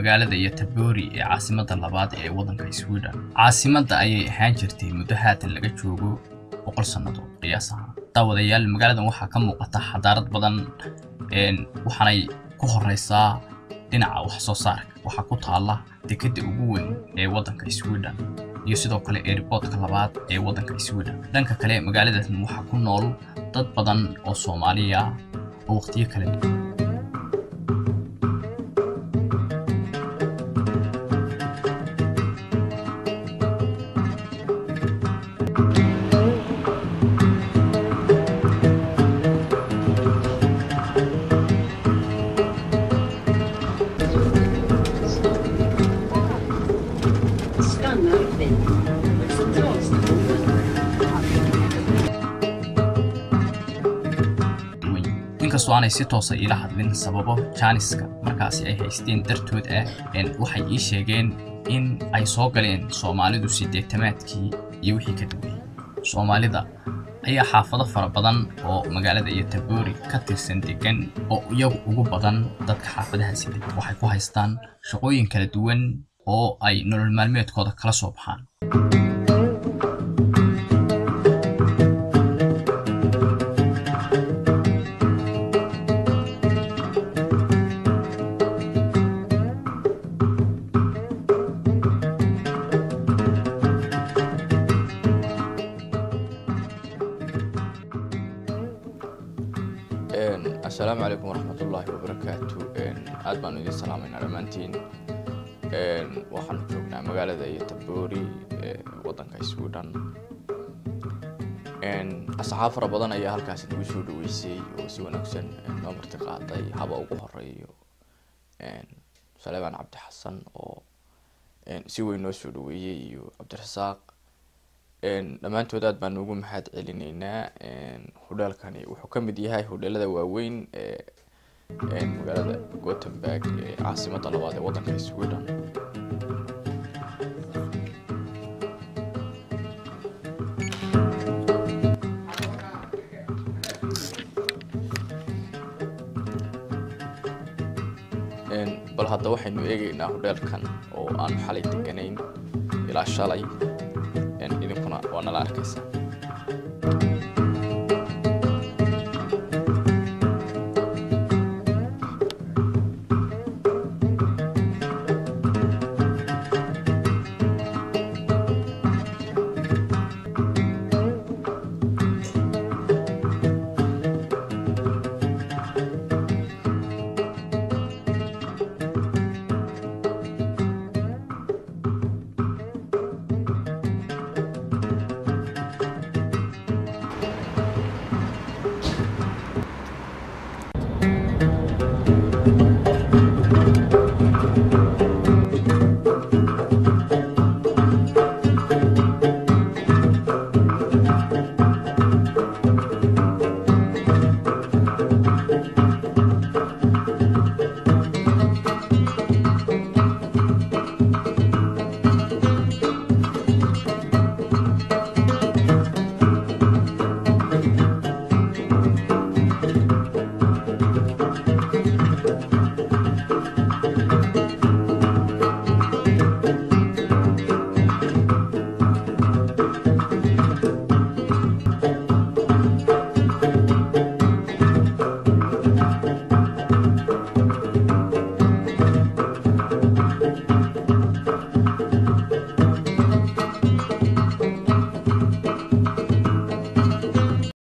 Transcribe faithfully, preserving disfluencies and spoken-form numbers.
magaalada Göteborg ee caasimadda labaad ee waddanka Sweden. Caasimadda ayay ahaan jirtay muddo haatan laga joogo boqol sannadood qiyaas ahaan. Daawadayaal magaaladan waxaa ka muuqata xadaarad badan een waxaanay ku horeysaa dhinaca wax soo saarka. Waxaa ku taala dekedda ugu weyn ee waddanka Sweden iyo sidoo kale airportka labaad ee waddanka Sweden. Dhanka kale magaaladan waxaa ku nool dad badan oo Soomaaliya ah oo waqtiyo kala duwan inkastoo aanay si toos ah ila hadlin sababo Jaaniska markaasi ay haysteen dartood ah in waxay ii sheegeen in ay soo galeen Soomaalidu sideetamaadkii iyo wixii ka dambeeyay. Soomaalida ayaa xaafado fara badan oo magaalada Göteborg ka tirsan degan oo iyagu ugu badan dadka xaafadahaasi degan waxay ku haystaan shaqooyin kala duwan oo ay nolol maalmeedkooda kala soo baxaan. السلام عليكم ورحمة الله وبركاته. أد بانو إذن سلامين على مانتين وحنو جوغنا مقالة Göteborg ودنكا سويدن. أصحاب فربضان أيها هالكاس نوشو دويسي وسوى نكسن نمر تقاطي حبا وقهري سليمان عبد حسن سوى نوشو دويي وعبد الرزاق dhammaantood aad baan ugu mahad celinaynaa hudaalkani wuxuu ka mid yahay hudaalada waaweyn ee magaalada Gothenburg ee caasimadda labaad ee waddanka Sweden. bal hadda waxaynu eegaynaa hudaalkan oo aan xalay deganayn ilaa shalay idinkuna waa nala arkaysaa.